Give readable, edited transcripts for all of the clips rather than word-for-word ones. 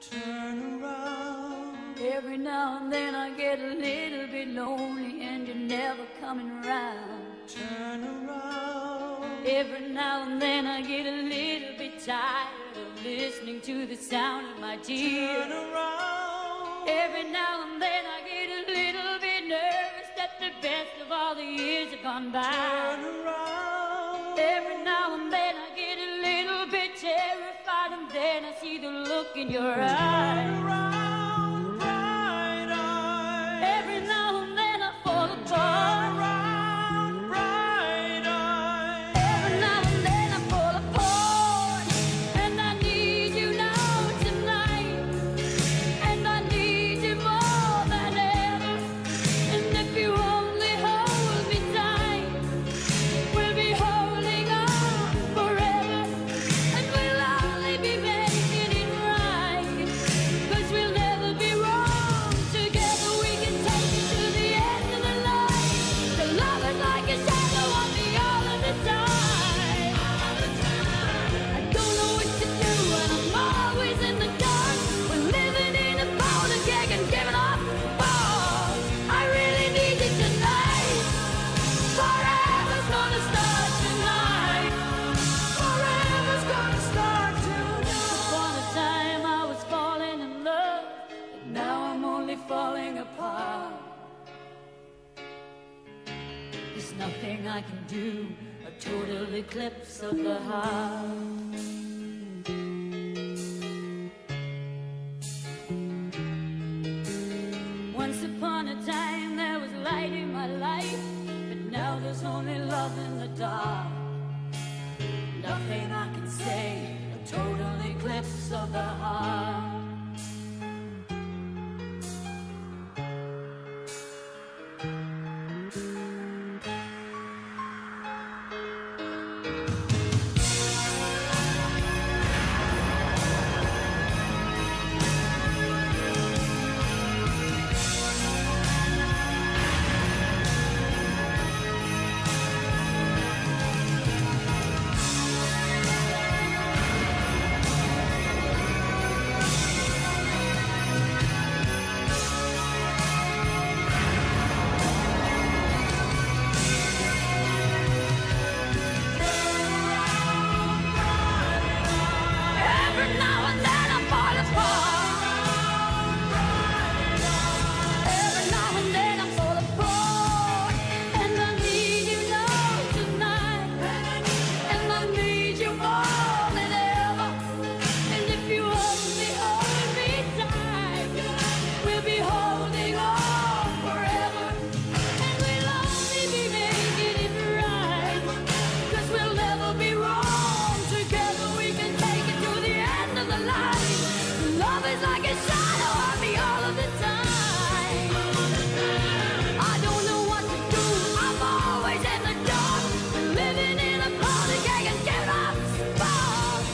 turn around. Every now and then I get a little bit lonely and you're never coming around. Turn around. Every now and then I get a little bit tired of listening to the sound of my tears. Turn around. Every now and then I get a little bit nervous that the best of all the years have gone by. Turn around. Every now and then I get a little bit terrified, and then I see the look in your eyes. Turn around, bright eyes. Every now and then I fall Turn apart. around, bright eyes. Every now and then I fall apart, and I need you now tonight, and I need you more than ever. And if you only hold me tight, we'll be holding on forever, and we'll only be making it right, 'cause we'll never be wrong. Together we can take it to the end of the line. The love is like a shadow on me all of the time. I don't know what to do and I'm always in the dark. We're living in a powder keg and giving up balls. I really need you tonight. Forever's gonna start tonight. Forever's gonna start tonight. Upon a time I was falling in love, but now I'm only falling apart. There's nothing I can do, a total eclipse of the heart. Once upon a time there was light in my life, but now there's only love in the dark. Nothing I can say, a total eclipse of the heart. Every now and then I fall apart. Every now and then I fall apart, and I need you now tonight, and I need you more than ever. And if you only hold me tight, we'll be holding on forever, and we'll only be making it right, 'cause we'll never be wrong. Together we can take it to the end of the line. Love is like a shadow on me all of the time. I don't know what to do, I'm always in the dark. We're living in a powder keg and giving up sparks.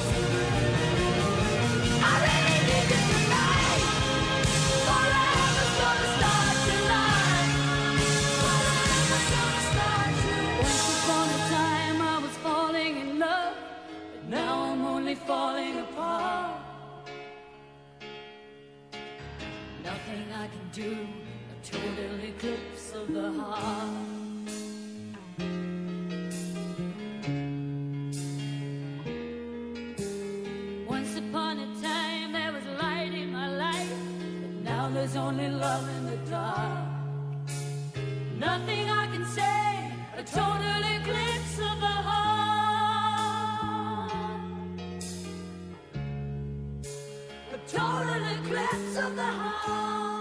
I really need you tonight. Forever's gonna start tonight. Forever's gonna start tonight. Once upon a time I was falling in love, but now I'm only falling apart. Nothing I can do, a total eclipse of the heart. Once upon a time there was light in my life, but now there's only love in the dark. Nothing I can say, a total eclipse of the heart. A total eclipse of the heart.